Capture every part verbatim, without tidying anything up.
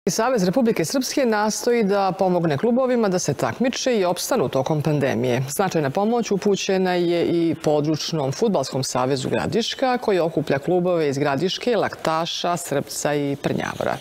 Savez Republike Srpske nastoji da pomogne klubovima da se takmiče i opstanu tokom pandemije. Značajna pomoć upućena je i Područnom fudbalskom savezu Gradiška, koji okuplja klubove iz Gradiške, Laktaša, Srpca i Prnjavora.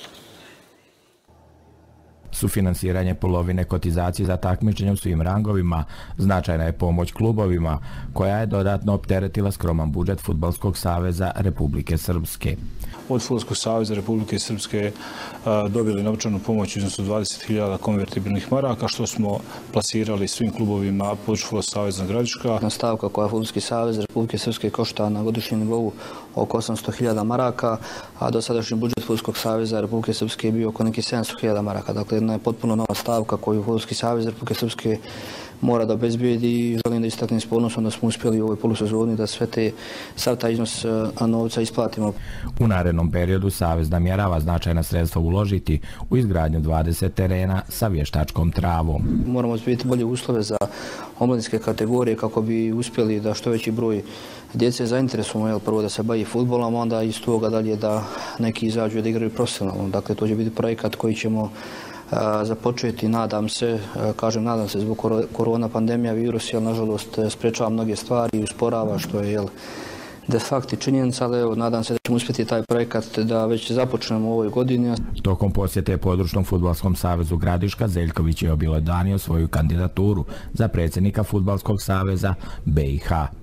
Sufinansiranje polovine kotizacije za takmičenje u svim rangovima značajna je pomoć klubovima, koja je dodatno opteretila skroman budžet Fudbalskog saveza Republike Srpske. Od Fudbalskog saveza Republike Srpske dobili novčanu pomoć u iznosu dvadeset hiljada konvertibilnih maraka, što smo plasirali svim klubovima Područnog fudbalskog saveza Gradiška. Stavka koja Fudbalski savez Republike Srpske košta na godišnjem nivou oko osamsto hiljada maraka, a dosadašnji budžet Fudbalskog saveza Republike Srpske je bio oko nekih sedamsto hiljada maraka. Dakle, jedna je potpuno nova stavka koju Fudbalski savez Republike Srpske mora da obezbijedi i želim da istaknem s ponosom da smo uspjeli u ovoj polusezoni da sve te, sav taj iznos novca isplatimo. U narednom periodu Savez namjerava značajna sredstva uložiti u izgradnju dvadeset terena sa vještačkom travom. Moramo obezbijeti bolje uslove za omladinske kategorije kako bi uspjeli da što veći broj djece zainteresujemo prvo da se bavi fudbalom, onda iz toga dalje da neki izađu da igraju profesionalno. Dakle, to će biti projekat koji ćemo započeti, nadam se, kažem nadam se zbog korona pandemija virus, jer nažalost sprečava mnoge stvari i usporava, što je jel, de facto činjenica, ali evo, nadam se da ćemo uspjeti taj projekat da već započnemo u ovoj godini. Tokom posjete Područnom fudbalskom savezu Gradiška, Zeljković je obelodanio svoju kandidaturu za predsjednika Fudbalskog saveza B i H.